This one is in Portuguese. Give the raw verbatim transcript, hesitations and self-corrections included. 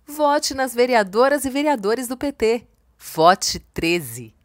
Vote nas vereadoras e vereadores do P T. Vote treze.